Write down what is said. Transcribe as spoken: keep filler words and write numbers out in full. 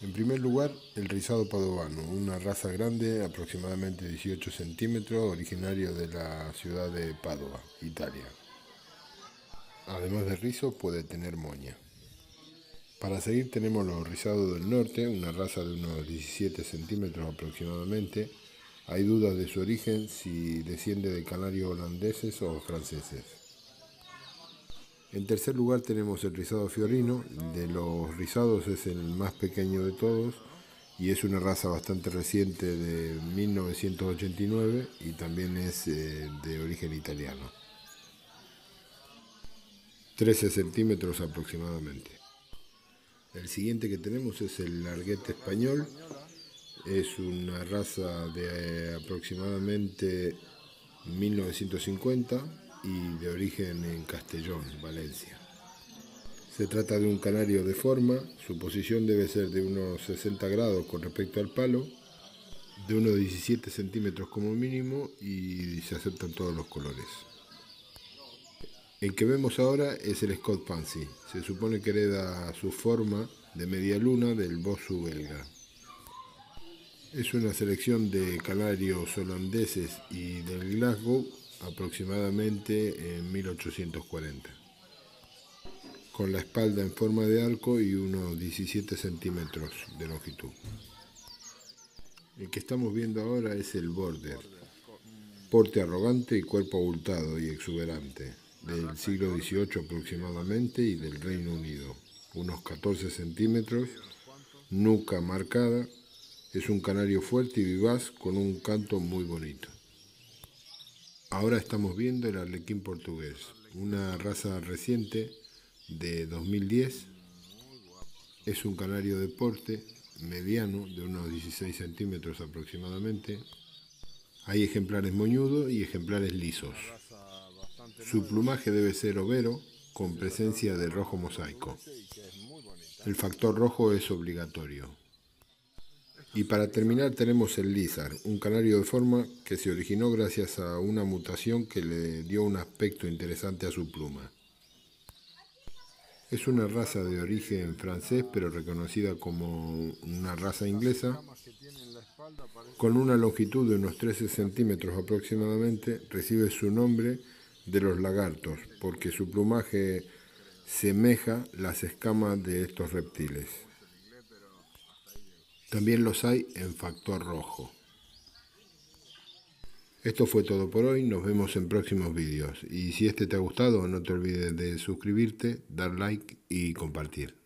En primer lugar, el rizado padovano, una raza grande, aproximadamente dieciocho centímetros, originario de la ciudad de Padova, Italia. Además de rizo, puede tener moña. Para seguir tenemos los rizados del norte, una raza de unos diecisiete centímetros aproximadamente. Hay dudas de su origen, si desciende de canarios holandeses o franceses. En tercer lugar tenemos el rizado fiorino. De los rizados es el más pequeño de todos y es una raza bastante reciente de mil novecientos ochenta y nueve y también es eh, de origen italiano. trece centímetros aproximadamente. El siguiente que tenemos es el larguete español. Es una raza de aproximadamente mil novecientos cincuenta y de origen en Castellón, Valencia. Se trata de un canario de forma, su posición debe ser de unos sesenta grados con respecto al palo, de unos diecisiete centímetros como mínimo y se aceptan todos los colores. El que vemos ahora es el Scott Pansy, se supone que hereda su forma de media luna del Bosu belga. Es una selección de canarios holandeses y del Glasgow aproximadamente en mil ochocientos cuarenta, con la espalda en forma de arco y unos diecisiete centímetros de longitud. El que estamos viendo ahora es el Border, porte arrogante y cuerpo abultado y exuberante, del siglo dieciocho aproximadamente y del Reino Unido, unos catorce centímetros, nuca marcada. Es un canario fuerte y vivaz con un canto muy bonito. Ahora estamos viendo el arlequín portugués, una raza reciente de dos mil diez. Es un canario de porte mediano de unos dieciséis centímetros aproximadamente. Hay ejemplares moñudos y ejemplares lisos. Su plumaje debe ser overo con presencia de rojo mosaico. El factor rojo es obligatorio. Y para terminar tenemos el lizard, un canario de forma que se originó gracias a una mutación que le dio un aspecto interesante a su pluma. Es una raza de origen francés pero reconocida como una raza inglesa. Con una longitud de unos trece centímetros aproximadamente, recibe su nombre de los lagartos porque su plumaje semeja las escamas de estos reptiles. También los hay en factor rojo. Esto fue todo por hoy, nos vemos en próximos vídeos. Y si este te ha gustado, no te olvides de suscribirte, dar like y compartir.